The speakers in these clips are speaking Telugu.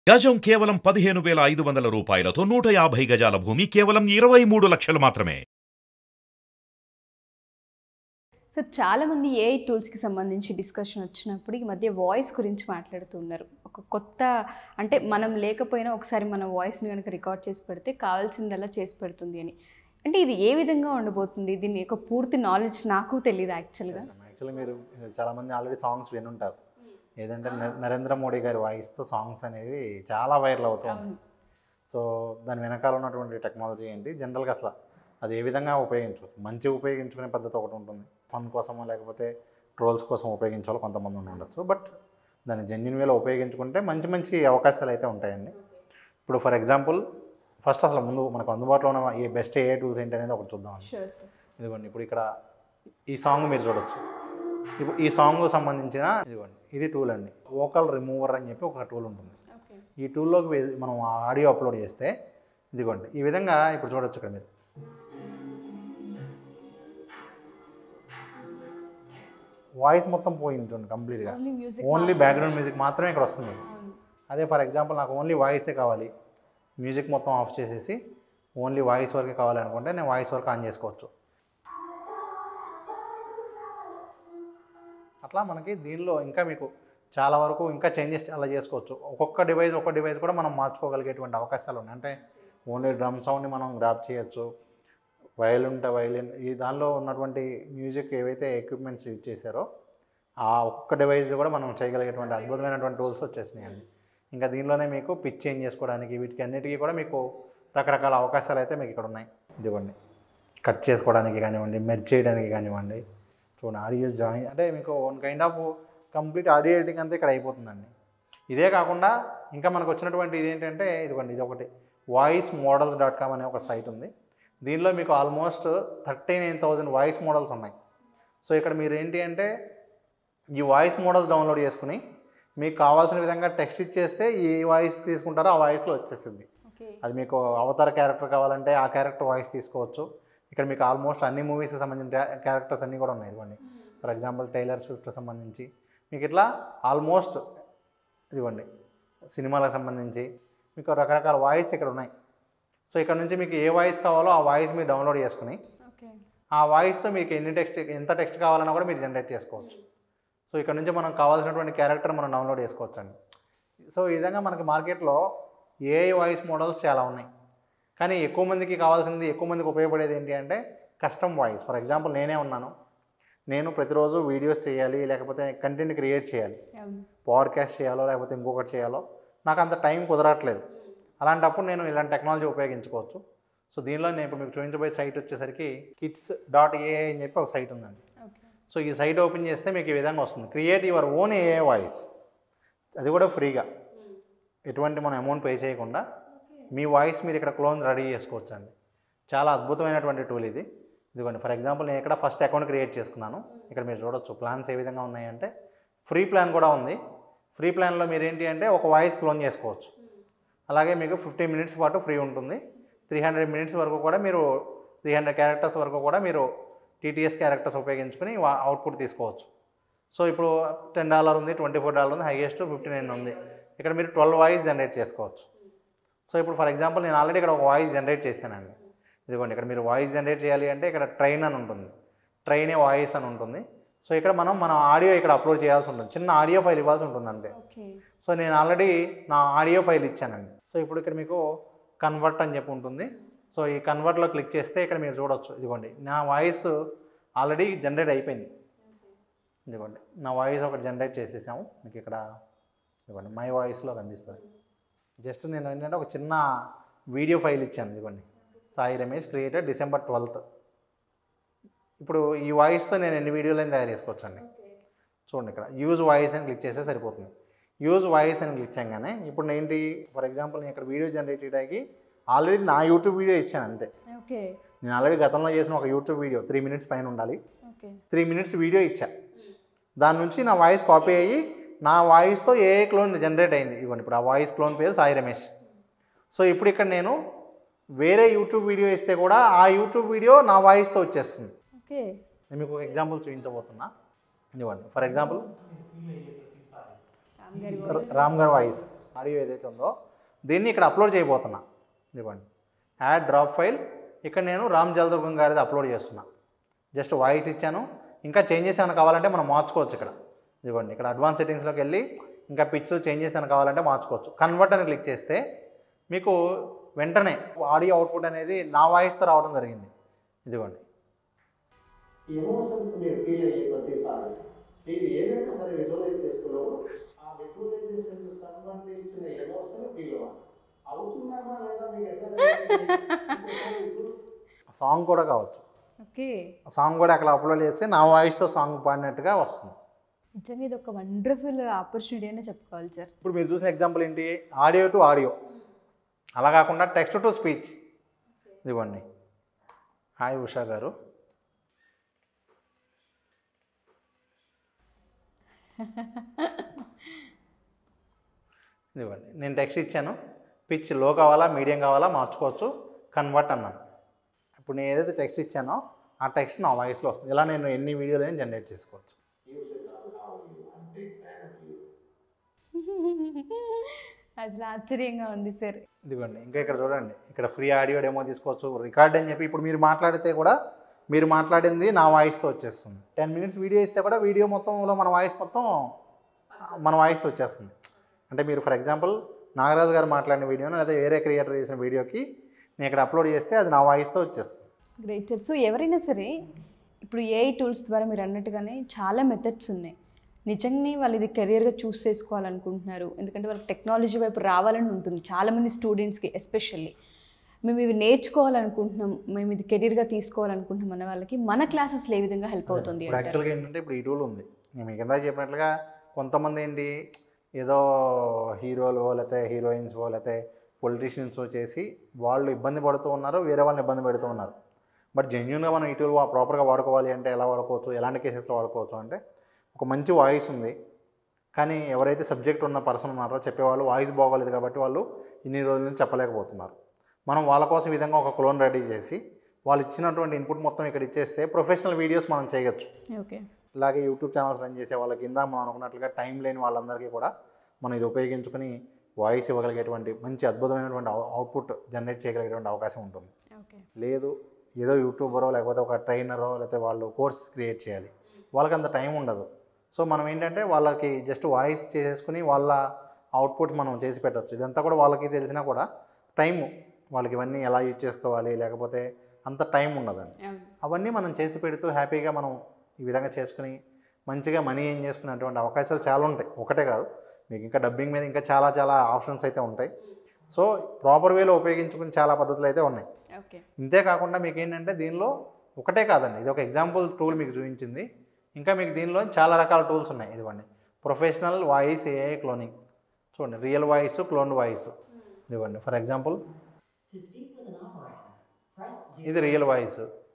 గజం కేవలం 15,500 రూపాయలతో 150 గజాల భూమి కేవలం 23 లక్షలు మాత్రమే. సో చాలామంది ఏఐ టూల్స్కి సంబంధించి డిస్కషన్ వచ్చినప్పుడు ఈ మధ్య వాయిస్ గురించి మాట్లాడుతున్నారు. ఒక కొత్త అంటే మనం లేకపోయినా ఒకసారి మన వాయిస్ని కనుక రికార్డ్ చేసి పెడితే కావాల్సిందల్లా చేసి పెడుతుంది అని. అంటే ఇది ఏ విధంగా ఉండబోతుంది? దీని యొక్క పూర్తి నాలెడ్జ్ నాకు తెలియదు యాక్చువల్గా. మీరు చాలామంది ఆల్రెడీ సాంగ్స్ వినుంటారు. ఏదంటే నరేంద్ర మోడీ గారి వాయిస్తో సాంగ్స్ అనేది చాలా వైరల్ అవుతుంది. సో దాని వెనకాల ఉన్నటువంటి టెక్నాలజీ ఏంటి, జనరల్గా అసలు అది ఏ విధంగా ఉపయోగించవచ్చు, మంచి ఉపయోగించుకునే పద్ధతి ఒకటి ఉంటుంది, ఫన్ కోసమో లేకపోతే ట్రోల్స్ కోసం ఉపయోగించాలో కొంతమంది ఉండొచ్చు. బట్ దాన్ని జెన్యున్ వేలో ఉపయోగించుకుంటే మంచి మంచి అవకాశాలు అయితే ఉంటాయండి. ఇప్పుడు ఫర్ ఎగ్జాంపుల్ ఫస్ట్ అసలు ముందు మనకు అందుబాటులో ఉన్న ఈ బెస్ట్ ఏ టూల్స్ ఏంటి అనేది ఒకటి చూద్దామండి. ఇదిగోండి, ఇప్పుడు ఇక్కడ ఈ సాంగ్ మీరు చూడొచ్చు. ఇప్పుడు ఈ సాంగ్ సంబంధించిన ఇదిగోండి ఇది టూల్ అండి, వోకల్ రిమూవర్ అని చెప్పి ఒక టూల్ ఉంటుంది. ఈ టూల్లోకి మనం ఆడియో అప్లోడ్ చేస్తే ఇదిగోండి ఈ విధంగా ఇప్పుడు చూడొచ్చు. ఇక్కడ మీరు వాయిస్ మొత్తం పోయింది చూడండి కంప్లీట్గా, ఓన్లీ బ్యాక్గ్రౌండ్ మ్యూజిక్ మాత్రమే ఇక్కడ వస్తుంది. అదే ఫర్ ఎగ్జాంపుల్ నాకు ఓన్లీ వాయిసే కావాలి, మ్యూజిక్ మొత్తం ఆఫ్ చేసేసి ఓన్లీ వాయిస్ వరకే కావాలనుకుంటే నేను వాయిస్ వరకు ఆన్ చేసుకోవచ్చు. అట్లా మనకి దీనిలో ఇంకా మీకు చాలా వరకు ఇంకా చేంజెస్ అలా చేసుకోవచ్చు. ఒక్కొక్క డివైస్ కూడా మనం మార్చుకోగలిగేటువంటి అవకాశాలు ఉన్నాయి. అంటే ఓన్లీ డ్రమ్ సౌండ్ని మనం గ్రాప్ చేయొచ్చు, వైలిన్ ఈ దానిలో ఉన్నటువంటి మ్యూజిక్ ఏవైతే ఎక్విప్మెంట్స్ యూజ్ చేశారో ఆ ఒక్కొక్క డివైస్ కూడా మనం చేయగలిగేటువంటి అద్భుతమైనటువంటి టూల్స్ వచ్చేసినాయండి. ఇంకా దీనిలోనే మీకు పిచ్ చేంజ్ చేసుకోవడానికి వీటికి అన్నిటికీ కూడా మీకు రకరకాల అవకాశాలు అయితే మీకు ఇక్కడ ఉన్నాయి. ఇదివ్వండి కట్ చేసుకోవడానికి కానివ్వండి, మెర్జ్ చేయడానికి కానివ్వండి, చూడండి ఆడియో జాయిన్ అంటే మీకు one kind of complete audio editing అంతా ఇక్కడ అయిపోతుందండి. ఇదే కాకుండా ఇంకా మనకు వచ్చినటువంటి ఇది ఏంటంటే ఇదిగోండి ఇది ఒకటి voicemodels.com అనే ఒక సైట్ ఉంది. దీనిలో మీకు ఆల్మోస్ట్ 39,000 వాయిస్ మోడల్స్ ఉన్నాయి. సో ఇక్కడ మీరు ఏంటి అంటే ఈ వాయిస్ మోడల్స్ డౌన్లోడ్ చేసుకుని మీకు కావాల్సిన విధంగా టెక్స్ట్ ఇచ్చేస్తే ఈ వాయిస్ తీసుకుంటారో ఆ వాయిస్లో వచ్చేస్తుంది. అది మీకు అవతార క్యారెక్టర్ కావాలంటే ఆ క్యారెక్టర్ వాయిస్ తీసుకోవచ్చు. ఇక్కడ మీకు ఆల్మోస్ట్ అన్ని మూవీస్కి సంబంధించిన క్యారెక్టర్స్ అన్నీ కూడా ఉన్నాయి. ఇదిగోండి ఫర్ ఎగ్జాంపుల్ టైలర్ స్విఫ్ట్కి సంబంధించి మీకు ఇట్లా ఆల్మోస్ట్ ఇదిగోండి సినిమాలకు సంబంధించి మీకు రకరకాల వాయిస్ ఇక్కడ ఉన్నాయి. సో ఇక్కడ నుంచి మీకు ఏ వాయిస్ కావాలో ఆ వాయిస్ మీరు డౌన్లోడ్ చేసుకుని ఆ వాయిస్తో మీకు ఎంత టెక్స్ట్ కావాలన్నా కూడా మీరు జనరేట్ చేసుకోవచ్చు. సో ఇక్కడ నుంచి మనం కావాల్సినటువంటి క్యారెక్టర్ మనం డౌన్లోడ్ చేసుకోవచ్చు అండి. సో ఈ విధంగా మనకి మార్కెట్లో ఏఐ వాయిస్ మోడల్స్ చాలా ఉన్నాయి. కానీ ఎక్కువ మందికి ఉపయోగపడేది ఏంటి అంటే కస్టమ్ వాయిస్. ఫర్ ఎగ్జాంపుల్ నేనే ఉన్నాను, నేను ప్రతిరోజు వీడియోస్ చేయాలి, లేకపోతే కంటెంట్ క్రియేట్ చేయాలి, పాడ్కాస్ట్ చేయాలో లేకపోతే ఇంకొకటి చేయాలో నాకు అంత టైం కుదరట్లేదు. అలాంటప్పుడు నేను ఇలాంటి టెక్నాలజీ ఉపయోగించుకోవచ్చు. సో దీనిలో నేను ఇప్పుడు మీకు చూపించబోయే సైట్ వచ్చేసరికి kids.ai అని చెప్పి ఒక సైట్ ఉందండి. సో ఈ సైట్ ఓపెన్ చేస్తే మీకు ఈ విధంగా వస్తుంది, create your own AI voice. అది కూడా ఫ్రీగా, ఎటువంటి మనం అమౌంట్ పే చేయకుండా మీ వాయిస్ మీరు ఇక్కడ క్లోన్ రెడీ చేసుకోవచ్చు అండి. చాలా అద్భుతమైనటువంటి టూల్ ఇది. ఇదిగోండి ఫర్ ఎగ్జాంపుల్ నేను ఇక్కడ ఫస్ట్ అకౌంట్ క్రియేట్ చేసుకున్నాను. ఇక్కడ మీరు చూడొచ్చు ప్లాన్స్ ఏ విధంగా ఉన్నాయంటే ఫ్రీ ప్లాన్ కూడా ఉంది. ఫ్రీ ప్లాన్లో మీరు ఏంటి అంటే ఒక వాయిస్ క్లోన్ చేసుకోవచ్చు. అలాగే మీకు 15 మినిట్స్ పాటు ఫ్రీ ఉంటుంది. 300 మినిట్స్ వరకు కూడా మీరు 300 క్యారెక్టర్స్ వరకు కూడా మీరు టీటీఎస్ క్యారెక్టర్స్ ఉపయోగించుకొని అవుట్పుట్ తీసుకోవచ్చు. సో ఇప్పుడు $10 ఉంది, $24 ఉంది, హైయెస్ట్ 59 ఉంది. ఇక్కడ మీరు 12 వాయిస్ జనరేట్ చేసుకోవచ్చు. సో ఇప్పుడు ఫర్ ఎగ్జాంపుల్ నేను ఆల్రెడీ ఇక్కడ ఒక వాయిస్ జనరేట్ చేశానండి. ఇదిగోండి ఇక్కడ మీరు వాయిస్ జనరేట్ చేయాలి అంటే ఇక్కడ ట్రైన్ అని ఉంటుంది, ట్రైన్ ఏ వాయిస్ అని ఉంటుంది. సో ఇక్కడ మన ఆడియో ఇక్కడ అప్లోడ్ చేయాల్సి ఉంటుంది, చిన్న ఆడియో ఫైల్ ఇవ్వాల్సి ఉంటుంది అంతే. సో నేను ఆల్రెడీ నా ఆడియో ఫైల్ ఇచ్చానండి. సో ఇప్పుడు ఇక్కడ మీకు కన్వర్ట్ అని చెప్పి ఉంటుంది. సో ఈ కన్వర్ట్లో క్లిక్ చేస్తే ఇక్కడ మీరు చూడవచ్చు, ఇదిగోండి నా వాయిస్ ఆల్రెడీ జనరేట్ అయిపోయింది. ఇదిగోండి నా వాయిస్ ఒకటి జనరేట్ చేసేసాము. మీకు ఇక్కడ ఇదిగోండి మై వాయిస్లో కనిపిస్తుంది. జస్ట్ నేను ఏంటంటే ఒక చిన్న వీడియో ఫైల్ ఇచ్చాను. ఇదిగోండి Sai Ramesh created December 12th. ఇప్పుడు ఈ వాయిస్తో నేను ఎన్ని వీడియోలైనా తయారు చేసుకోవచ్చు అండి. చూడండి ఇక్కడ యూజ్ వాయిస్ అని క్లిక్ చేస్తే సరిపోతుంది. యూజ్ వాయిస్ అని క్లిక్ చేయగానే ఇప్పుడు ఏంటి ఫర్ ఎగ్జాంపుల్ నేను ఇక్కడ వీడియో జనరేట్ చేయడానికి ఆల్రెడీ నా యూట్యూబ్ వీడియో ఇచ్చాను అంతే. నేను ఆల్రెడీ గతంలో చేసిన ఒక యూట్యూబ్ వీడియో 3 మినిట్స్ పైన ఉండాలి, 3 మినిట్స్ వీడియో ఇచ్చా. దాని నుంచి నా వాయిస్ కాపీ అయ్యి నా వాయిస్తో ఏ క్లోన్ జనరేట్ అయింది. ఇవ్వండి ఇప్పుడు ఆ వాయిస్ క్లోన్ పేరు సాయి రమేష్. సో ఇప్పుడు ఇక్కడ నేను వేరే యూట్యూబ్ వీడియో ఇస్తే కూడా ఆ యూట్యూబ్ వీడియో నా వాయిస్తో వచ్చేస్తుంది. నేను మీకు ఎగ్జాంపుల్ చూపించబోతున్నా. ఇవ్వండి ఫర్ ఎగ్జాంపుల్ రామ్ గారి వాయిస్ ఆడియో ఏదైతే ఉందో దీన్ని ఇక్కడ అప్లోడ్ చేయబోతున్నా. ఇదిగోండి యాడ్ డ్రాప్ ఫైల్. ఇక్కడ నేను రామ్ జలదుర్గం గారిది అప్లోడ్ చేస్తున్నా. జస్ట్ వాయిస్ ఇచ్చాను. ఇంకా చేంజెస్ ఏమైనా కావాలంటే మనం మార్చుకోవచ్చు. ఇక్కడ ఇదిగోండి ఇక్కడ అడ్వాన్స్ సెట్టింగ్స్లోకి వెళ్ళి ఇంకా పిచ్ చేంజెస్ ఏమైనా కావాలంటే మార్చుకోవచ్చు. కన్వర్ట్ అని క్లిక్ చేస్తే మీకు వెంటనే ఆడియో అవుట్పుట్ అనేది నా వాయిస్తో రావడం జరిగింది. ఇదిగోండి ఎమోషన్స్ మీరు ఫీల్ అయ్యే ప్రతిసారి మీరు ఏదైనా సరే విజువలైజ్ చేసుకున్నప్పుడు ఆ విజువలైజేషన్ సంబంధించిన ఎమోషన్ ఫీల్ అవ్వాలి. అవుతున్నామా లేదా మీకు ఎట్లా సాంగ్ కూడా కావచ్చు. ఓకే, సాంగ్ కూడా అక్కడ అప్లోడ్ చేస్తే నా వాయిస్తో సాంగ్ పాడినట్టుగా వస్తుంది. నిజంగా ఇది ఒక వండర్ఫుల్ ఆపర్చునిటీ అనే చెప్పుకోవాలి సార్. ఇప్పుడు మీరు చూసిన ఎగ్జాంపుల్ ఏంటి, ఆడియో టు ఆడియో, అలా కాకుండా టెక్స్ట్ టు స్పీచ్. ఇదిగోండి హాయ్ ఉషా గారు, ఇదిగోండి నేను టెక్స్ట్ ఇచ్చాను. పిచ్ లో కావాలా మీడియం కావాలా మార్చుకోవచ్చు. కన్వర్ట్ అన్నాను. ఇప్పుడు నేను ఏదైతే టెక్స్ట్ ఇచ్చానో ఆ టెక్స్ట్ నా వాయిస్లో వస్తుంది. ఇలా నేను ఎన్ని వీడియోలు జనరేట్ చేసుకోవచ్చు. అసలు ఆశ్చర్యంగా ఉంది సార్. ఇదిగోండి ఇంకా ఇక్కడ చూడండి, ఇక్కడ ఫ్రీ ఆడియో డెమో తీసుకోవచ్చు. రికార్డ్ అని చెప్పి ఇప్పుడు మీరు మాట్లాడితే కూడా మీరు మాట్లాడింది నా వాయిస్తో వచ్చేస్తుంది. 10 minutes వీడియో ఇస్తే కూడా వీడియో మొత్తంలో మన వాయిస్ మొత్తం మన వాయిస్తో వచ్చేస్తుంది. అంటే మీరు ఫర్ ఎగ్జాంపుల్ నాగరాజు గారు మాట్లాడిన వీడియోని లేదా వేరే క్రియేటర్ చేసిన వీడియోకి నేను ఇక్కడ అప్లోడ్ చేస్తే అది నా వాయిస్తో వచ్చేస్తుంది. Great sir. సో ఎవరైనా సరే ఇప్పుడు ఏఐ టూల్స్ ద్వారా మీరు అన్నట్టుగానే చాలా మెథడ్స్ ఉన్నాయి. నిజంగానే వాళ్ళు ఇది కెరియర్గా చూస్ చేసుకోవాలనుకుంటున్నారు, ఎందుకంటే వాళ్ళకి టెక్నాలజీ వైపు రావాలని ఉంటుంది చాలామంది స్టూడెంట్స్కి. ఎస్పెషల్లీ మేము ఇవి నేర్చుకోవాలనుకుంటున్నాం, మేము ఇది కెరియర్గా తీసుకోవాలనుకుంటున్నాం అన్న వాళ్ళకి మన క్లాసెస్లో ఏ విధంగా హెల్ప్ అవుతుంది? ఇప్పుడు యాక్చువల్గా ఏంటంటే ఇప్పుడు ఈ టూల్ ఉంది. నేను మీకు ఇందాక చెప్పినట్లుగా కొంతమంది ఏంటి ఏదో హీరోలు లేకపోతే హీరోయిన్స్వో లేకపోతే పొలిటీషియన్స్వో చేసి వాళ్ళు ఇబ్బంది పడుతూ ఉన్నారు, వేరే వాళ్ళని ఇబ్బంది పెడుతూ ఉన్నారు. బట్ జెన్యున్గా మనం ఈ టూల్ ప్రాపర్గా వాడుకోవాలి అంటే ఎలా వాడుకోవచ్చు, ఎలాంటి కేసెస్లో వాడుకోవచ్చు అంటే ఒక మంచి వాయిస్ ఉంది, కానీ ఎవరైతే సబ్జెక్ట్ ఉన్న పర్సన్ ఉన్నారో చెప్పేవాళ్ళు వాయిస్ బాగోలేదు కాబట్టి వాళ్ళు ఇన్ని రోజుల నుంచి చెప్పలేకపోతున్నారు. మనం వాళ్ళ కోసం ఈ విధంగా ఒక క్లోన్ రెడీ చేసి వాళ్ళు ఇచ్చినటువంటి ఇన్పుట్ మొత్తం ఇక్కడ ఇచ్చేస్తే ప్రొఫెషనల్ వీడియోస్ మనం చేయొచ్చు. ఓకే, ఇలాగే యూట్యూబ్ ఛానల్స్ రన్ చేసే వాళ్ళకి ఇందాక మనం అనుకున్నట్లుగా టైం లేని వాళ్ళందరికీ కూడా మనం ఇది ఉపయోగించుకొని వాయిస్ ఇవ్వగలిగేటువంటి మంచి అద్భుతమైనటువంటి అవుట్పుట్ జనరేట్ చేయగలిగేటువంటి అవకాశం ఉంటుంది. ఓకే, లేదు ఏదో యూట్యూబరో లేకపోతే ఒక ట్రైనరో లేకపోతే వాళ్ళు కోర్స్ క్రియేట్ చేయాలి, వాళ్ళకి అంత టైం ఉండదు. సో మనం ఏంటంటే వాళ్ళకి జస్ట్ వాయిస్ చేసేసుకుని వాళ్ళ అవుట్పుట్ మనం చేసి పెట్టచ్చు. ఇదంతా కూడా వాళ్ళకి తెలిసినా కూడా టైము వాళ్ళకి ఇవన్నీ ఎలా యూజ్ చేసుకోవాలి లేకపోతే అంత టైం ఉండదండి. అవన్నీ మనం చేసి పెడుతూ హ్యాపీగా మనం ఈ విధంగా చేసుకుని మంచిగా మనీ ఏం చేసుకునేటువంటి అవకాశాలు చాలా ఉంటాయి. ఒకటే కాదు, మీకు ఇంకా డబ్బింగ్ మీద ఇంకా చాలా చాలా ఆప్షన్స్ అయితే ఉంటాయి. సో ప్రాపర్ వేలో ఉపయోగించుకుని చాలా పద్ధతులు అయితే ఉన్నాయి. ఓకే, ఇంతే కాకుండా మీకు ఏంటంటే దీనిలో ఒకటే కాదండి, ఇది ఒక ఎగ్జాంపుల్ టూల్ మీకు చూపించింది. ఇంకా మీకు దీనిలో చాలా రకాల టూల్స్ ఉన్నాయి. ఇదిగోండి ప్రొఫెషనల్ వాయిస్ ఏఐ క్లోనింగ్, చూడండి రియల్ వాయిస్, క్లోన్డ్ వాయిస్. ఇదిగోండి ఫర్ ఎగ్జాంపుల్ ఇది రియల్ వాయిస్,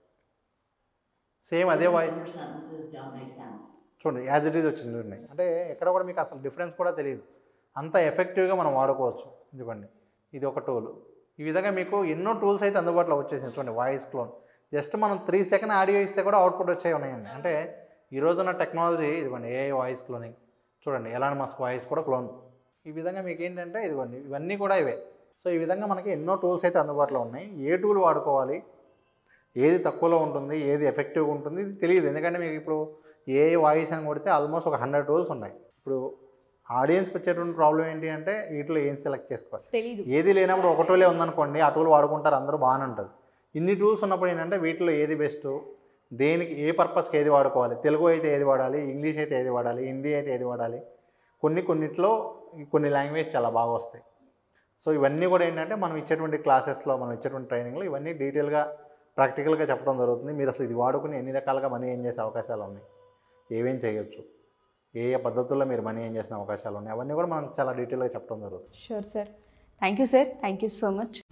సేమ్ అదే వాయిస్ చూడండి యాజ్ ఇట్ ఈజ్ వచ్చింది. చూడండి అంటే ఎక్కడ కూడా మీకు అసలు డిఫరెన్స్ కూడా తెలియదు, అంత ఎఫెక్టివ్గా మనం వాడుకోవచ్చు. ఇదిగోండి ఇది ఒక టూల్. ఈ విధంగా మీకు ఎన్నో టూల్స్ అయితే అందుబాటులో వచ్చేసింది. చూడండి వాయిస్ క్లోన్, జస్ట్ మనం 3 seconds ఆడియో ఇస్తే కూడా అవుట్పుట్ వచ్చే ఉన్నాయండి. అంటే ఈ రోజున్న టెక్నాలజీ ఇదిగోండి ఏఐ వాయిస్ క్లోనింగ్, చూడండి ఎలాన్ మస్క్ వాయిస్ కూడా క్లోన్. ఈ విధంగా మీకు ఏంటంటే ఇదిగోండి ఇవన్నీ కూడా ఇవే. సో ఈ విధంగా మనకి ఎన్నో టూల్స్ అయితే అందుబాటులో ఉన్నాయి. ఏ టూల్ వాడుకోవాలి, ఏది తక్కువలో ఉంటుంది, ఏది ఎఫెక్టివ్గా ఉంటుంది ఇది తెలియదు. ఎందుకంటే మీకు ఇప్పుడు ఏ వాయిస్ అని కొడితే ఆల్మోస్ట్ ఒక 100 టూల్స్ ఉన్నాయి. ఇప్పుడు ఆడియన్స్కి వచ్చేటువంటి ప్రాబ్లం ఏంటి అంటే వీటిలో ఏం సెలెక్ట్ చేసుకోవాలి తెలీదు. ఏది లేనప్పుడు ఒక టూలే ఉందనుకోండి, ఆ టూల్ వాడుకుంటారు అందరూ బాగానే ఉంటుంది. ఇన్ని టూల్స్ ఉన్నప్పుడు ఏంటంటే వీటిలో ఏది బెస్ట్, దేనికి ఏ పర్పస్కి ఏది వాడుకోవాలి, తెలుగు అయితే ఏది వాడాలి, ఇంగ్లీష్ అయితే ఏది వాడాలి, హిందీ అయితే ఏది వాడాలి, కొన్నిట్లో కొన్ని లాంగ్వేజ్ చాలా బాగా వస్తాయి. సో ఇవన్నీ కూడా ఏంటంటే మనం ఇచ్చేటువంటి క్లాసెస్లో మనం ఇచ్చేటువంటి ట్రైనింగ్లో ఇవన్నీ డీటెయిల్గా ప్రాక్టికల్గా చెప్పడం జరుగుతుంది. మీరు అసలు ఇది వాడుకుని ఎన్ని రకాలుగా మనీ ఏం చేసే అవకాశాలు ఉన్నాయి, ఏమేం చేయొచ్చు, ఏ ఏ పద్ధతుల్లో మీరు మనీ ఏం చేసిన అవకాశాలు ఉన్నాయి, అవన్నీ కూడా మనం చాలా డీటెయిల్గా చెప్పడం జరుగుతుంది. Sure sir, thank you sir, thank you so much.